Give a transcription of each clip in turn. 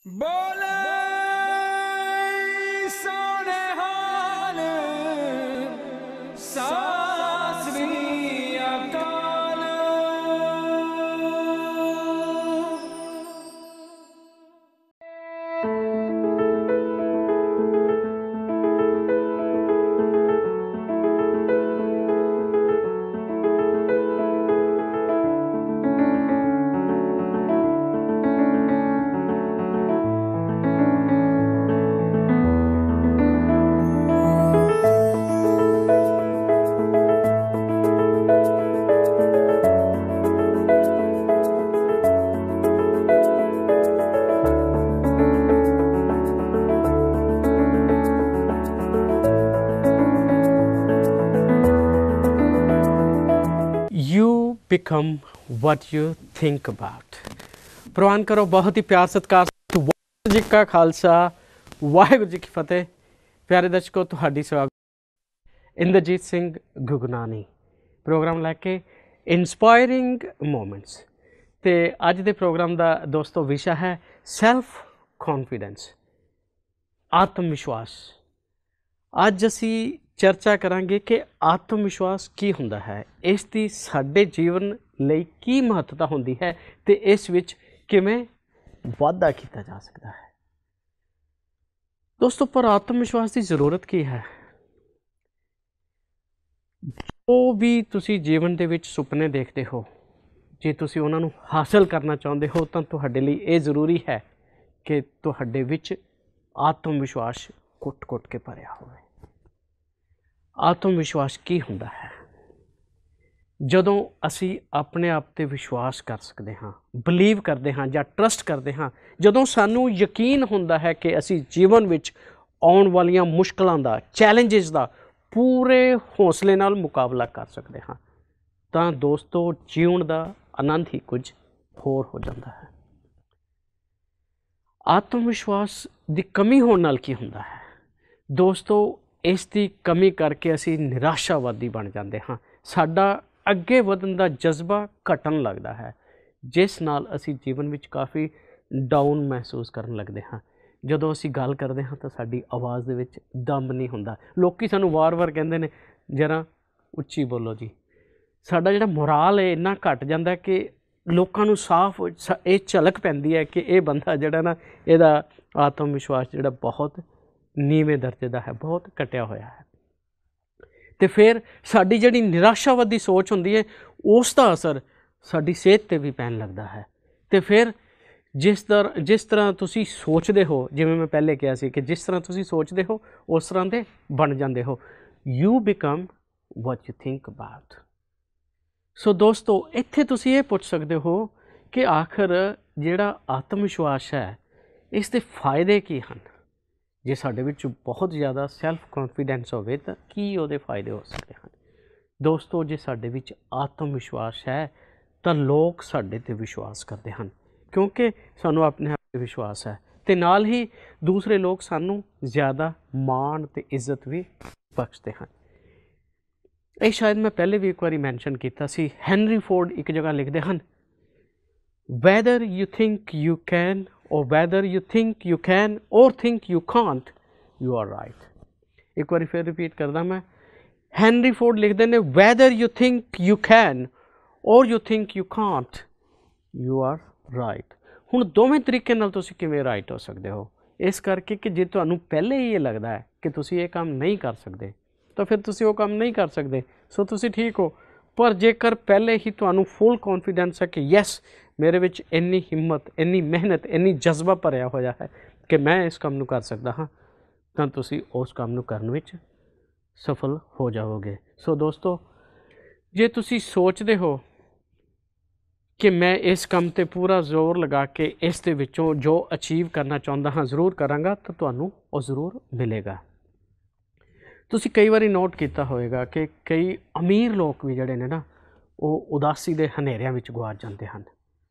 बोले सोने हाल सास भी अकाल। You become what you think about। ਪ੍ਰਵਾਨ ਕਰੋ ਬਹੁਤ ਹੀ ਪਿਆਰ ਸਤਿਕਾਰ। ਵਾਹਿਗੁਰੂ ਜੀ ਕਾ ਖਾਲਸਾ ਵਾਹਿਗੁਰੂ ਜੀ ਕੀ ਫਤਿਹ। ਪਿਆਰੇ ਦਰਸ਼ਕੋ, ਤੁਹਾਡੀ ਸਵਾਗਤ ਇੰਦਰਜੀਤ ਸਿੰਘ ਗੁਗਨਾਨੀ ਪ੍ਰੋਗਰਾਮ ਲੈ ਕੇ ਇੰਸਪਾਇਰਿੰਗ ਮੋਮੈਂਟਸ। ਅਤੇ ਅੱਜ ਦੇ ਪ੍ਰੋਗਰਾਮ ਦਾ ਦੋਸਤੋ ਵਿਸ਼ਾ ਹੈ ਸੈਲਫ ਕੌਨਫੀਡੈਂਸ, ਆਤਮ ਵਿਸ਼ਵਾਸ। ਅੱਜ ਅਸੀਂ ਚਰਚਾ ਕਰਾਂਗੇ ਕਿ ਆਤਮ ਵਿਸ਼ਵਾਸ ਕੀ ਹੁੰਦਾ ਹੈ, ਇਸ ਦੀ ਸਾਡੇ ਜੀਵਨ ਲਈ ਕੀ ਮਹੱਤਤਾ ਹੁੰਦੀ ਹੈ ਅਤੇ ਇਸ ਵਿੱਚ ਕਿਵੇਂ ਵਾਧਾ ਕੀਤਾ ਜਾ ਸਕਦਾ ਹੈ। ਦੋਸਤੋ, ਪਰ ਆਤਮ ਵਿਸ਼ਵਾਸ ਦੀ ਜ਼ਰੂਰਤ ਕੀ ਹੈ? ਜੋ ਵੀ ਤੁਸੀਂ ਜੀਵਨ ਦੇ ਵਿੱਚ ਸੁਪਨੇ ਦੇਖਦੇ ਹੋ, ਜੇ ਤੁਸੀਂ ਉਹਨਾਂ ਨੂੰ ਹਾਸਲ ਕਰਨਾ ਚਾਹੁੰਦੇ ਹੋ ਤਾਂ ਤੁਹਾਡੇ ਲਈ ਇਹ ਜ਼ਰੂਰੀ ਹੈ ਕਿ ਤੁਹਾਡੇ ਵਿੱਚ ਆਤਮ ਵਿਸ਼ਵਾਸ ਕੁੱਟ-ਕੁੱਟ ਕੇ ਭਰਿਆ ਹੋਵੇ। ਆਤਮ ਵਿਸ਼ਵਾਸ ਕੀ ਹੁੰਦਾ ਹੈ? ਜਦੋਂ ਅਸੀਂ ਆਪਣੇ ਆਪ 'ਤੇ ਵਿਸ਼ਵਾਸ ਕਰ ਸਕਦੇ ਹਾਂ, ਬਲੀਵ ਕਰਦੇ ਹਾਂ ਜਾਂ ਟਰਸਟ ਕਰਦੇ ਹਾਂ, ਜਦੋਂ ਸਾਨੂੰ ਯਕੀਨ ਹੁੰਦਾ ਹੈ ਕਿ ਅਸੀਂ ਜੀਵਨ ਵਿੱਚ ਆਉਣ ਵਾਲੀਆਂ ਮੁਸ਼ਕਲਾਂ ਦਾ, ਚੈਲੰਜਸ ਦਾ ਪੂਰੇ ਹੌਸਲੇ ਨਾਲ ਮੁਕਾਬਲਾ ਕਰ ਸਕਦੇ ਹਾਂ, ਤਾਂ ਦੋਸਤੋ ਜੀਉਣ ਦਾ ਆਨੰਦ ਹੀ ਕੁਝ ਹੋਰ ਹੋ ਜਾਂਦਾ ਹੈ। ਆਤਮ ਵਿਸ਼ਵਾਸ ਦੀ ਕਮੀ ਹੋਣ ਨਾਲ ਕੀ ਹੁੰਦਾ ਹੈ ਦੋਸਤੋ? ਇਸ ਦੀ ਕਮੀ ਕਰਕੇ ਅਸੀਂ ਨਿਰਾਸ਼ਾਵਾਦੀ ਬਣ ਜਾਂਦੇ ਹਾਂ। ਸਾਡਾ ਅੱਗੇ ਵਧਣ ਦਾ ਜਜ਼ਬਾ ਘਟਣ ਲੱਗਦਾ ਹੈ, ਜਿਸ ਨਾਲ ਅਸੀਂ ਜੀਵਨ ਵਿੱਚ ਕਾਫੀ ਡਾਊਨ ਮਹਿਸੂਸ ਕਰਨ ਲੱਗਦੇ ਹਾਂ। ਜਦੋਂ ਅਸੀਂ ਗੱਲ ਕਰਦੇ ਹਾਂ ਤਾਂ ਸਾਡੀ ਆਵਾਜ਼ ਦੇ ਵਿੱਚ ਦਮ ਨਹੀਂ ਹੁੰਦਾ। ਲੋਕ ਸਾਨੂੰ ਵਾਰ-ਵਾਰ ਕਹਿੰਦੇ ਨੇ ਜਰਾ ਉੱਚੀ ਬੋਲੋ ਜੀ। ਸਾਡਾ ਜਿਹੜਾ ਮੋਰਾਲ ਹੈ ਇੰਨਾ ਘਟ ਜਾਂਦਾ ਕਿ ਲੋਕਾਂ ਨੂੰ ਸਾਫ਼ ਇਹ ਝਲਕ ਪੈਂਦੀ ਹੈ ਕਿ ਇਹ ਬੰਦਾ ਜਿਹੜਾ ਨਾ, ਇਹਦਾ ਆਤਮ ਵਿਸ਼ਵਾਸ ਜਿਹੜਾ ਬਹੁਤ ਨੀਵੇਂ ਦਰਜੇ ਦਾ ਹੈ, ਬਹੁਤ ਘਟਿਆ ਹੋਇਆ ਹੈ। ਅਤੇ ਫਿਰ ਸਾਡੀ ਜਿਹੜੀ ਨਿਰਾਸ਼ਾਵਾਦੀ ਸੋਚ ਹੁੰਦੀ ਹੈ, ਉਸ ਦਾ ਅਸਰ ਸਾਡੀ ਸਿਹਤ 'ਤੇ ਵੀ ਪੈਣ ਲੱਗਦਾ ਹੈ। ਅਤੇ ਫਿਰ ਜਿਸ ਤਰ੍ਹਾਂ ਤੁਸੀਂ ਸੋਚਦੇ ਹੋ, ਜਿਵੇਂ ਮੈਂ ਪਹਿਲੇ ਕਿਹਾ ਸੀ ਕਿ ਜਿਸ ਤਰ੍ਹਾਂ ਤੁਸੀਂ ਸੋਚਦੇ ਹੋ ਉਸ ਤਰ੍ਹਾਂ ਦੇ ਬਣ ਜਾਂਦੇ ਹੋ। You become what you think about. So ਦੋਸਤੋ, ਇੱਥੇ ਤੁਸੀਂ ਇਹ ਪੁੱਛ ਸਕਦੇ ਹੋ ਕਿ ਆਖਰ ਜਿਹੜਾ ਆਤਮ ਵਿਸ਼ਵਾਸ ਹੈ, ਇਸ ਦੇ ਫਾਇਦੇ ਕੀ ਹਨ? ਜੇ ਸਾਡੇ ਵਿੱਚ ਬਹੁਤ ਜ਼ਿਆਦਾ ਸੈਲਫ ਕੌਨਫੀਡੈਂਸ ਹੋਵੇ ਤਾਂ ਕੀ ਉਹਦੇ ਫਾਇਦੇ ਹੋ ਸਕਦੇ ਹਨ? ਦੋਸਤੋ, ਜੇ ਸਾਡੇ ਵਿੱਚ ਆਤਮ ਵਿਸ਼ਵਾਸ ਹੈ ਤਾਂ ਲੋਕ ਸਾਡੇ 'ਤੇ ਵਿਸ਼ਵਾਸ ਕਰਦੇ ਹਨ, ਕਿਉਂਕਿ ਸਾਨੂੰ ਆਪਣੇ ਆਪ 'ਤੇ ਵਿਸ਼ਵਾਸ ਹੈ, ਅਤੇ ਨਾਲ ਹੀ ਦੂਸਰੇ ਲੋਕ ਸਾਨੂੰ ਜ਼ਿਆਦਾ ਮਾਣ ਅਤੇ ਇੱਜ਼ਤ ਵੀ ਬਖਸ਼ਦੇ ਹਨ। ਇਹ ਸ਼ਾਇਦ ਮੈਂ ਪਹਿਲੇ ਵੀ ਇੱਕ ਵਾਰੀ ਮੈਂਸ਼ਨ ਕੀਤਾ ਸੀ। ਹੈਨਰੀ ਫੋਰਡ ਇੱਕ ਜਗ੍ਹਾ ਲਿਖਦੇ ਹਨ, whether you think you can or whether you think you can or think you can't, you are right। ਇੱਕ ਵਾਰੀ ਫਿਰ ਰਿਪੀਟ ਕਰਦਾ ਮੈਂ। ਹੈਨਰੀ ਫੋਰਡ ਲਿਖਦੇ ਨੇ, whether you think you can or you think you can't, you are right। ਹੁਣ ਦੋਵੇਂ ਤਰੀਕੇ ਨਾਲ ਤੁਸੀਂ ਕਿਵੇਂ ਰਾਈਟ ਹੋ ਸਕਦੇ ਹੋ? ਇਸ ਕਰਕੇ ਕਿ ਜੇ ਤੁਹਾਨੂੰ ਪਹਿਲੇ ਹੀ ਇਹ ਲੱਗਦਾ ਹੈ ਕਿ ਤੁਸੀਂ ਇਹ ਕੰਮ ਨਹੀਂ ਕਰ ਸਕਦੇ ਤਾਂ ਫਿਰ ਤੁਸੀਂ ਉਹ ਕੰਮ ਨਹੀਂ ਕਰ ਸਕਦੇ, ਸੋ ਤੁਸੀਂ ਠੀਕ ਹੋ। ਪਰ ਜੇਕਰ ਪਹਿਲੇ ਹੀ ਤੁਹਾਨੂੰ ਫੁੱਲ ਕੌਨਫੀਡੈਂਸ ਹੈ ਕਿ ਯੈਸ, ਮੇਰੇ ਵਿੱਚ ਇੰਨੀ ਹਿੰਮਤ, ਇੰਨੀ ਮਿਹਨਤ, ਇੰਨੀ ਜਜ਼ਬਾ ਭਰਿਆ ਹੋਇਆ ਹੈ ਕਿ ਮੈਂ ਇਸ ਕੰਮ ਨੂੰ ਕਰ ਸਕਦਾ ਹਾਂ, ਤਾਂ ਤੁਸੀਂ ਉਸ ਕੰਮ ਨੂੰ ਕਰਨ ਵਿੱਚ ਸਫਲ ਹੋ ਜਾਓਗੇ। ਸੋ ਦੋਸਤੋ, ਜੇ ਤੁਸੀਂ ਸੋਚਦੇ ਹੋ ਕਿ ਮੈਂ ਇਸ ਕੰਮ 'ਤੇ ਪੂਰਾ ਜ਼ੋਰ ਲਗਾ ਕੇ ਇਸ ਦੇ ਵਿੱਚੋਂ ਜੋ ਅਚੀਵ ਕਰਨਾ ਚਾਹੁੰਦਾ ਹਾਂ ਜ਼ਰੂਰ ਕਰਾਂਗਾ, ਤਾਂ ਤੁਹਾਨੂੰ ਉਹ ਜ਼ਰੂਰ ਮਿਲੇਗਾ। ਤੁਸੀਂ ਕਈ ਵਾਰੀ ਨੋਟ ਕੀਤਾ ਹੋਵੇਗਾ ਕਿ ਕਈ ਅਮੀਰ ਲੋਕ ਵੀ ਜਿਹੜੇ ਨੇ ਨਾ, ਉਹ ਉਦਾਸੀ ਦੇ ਹਨੇਰਿਆਂ ਵਿੱਚ ਗੁਆਚ ਜਾਂਦੇ ਹਨ।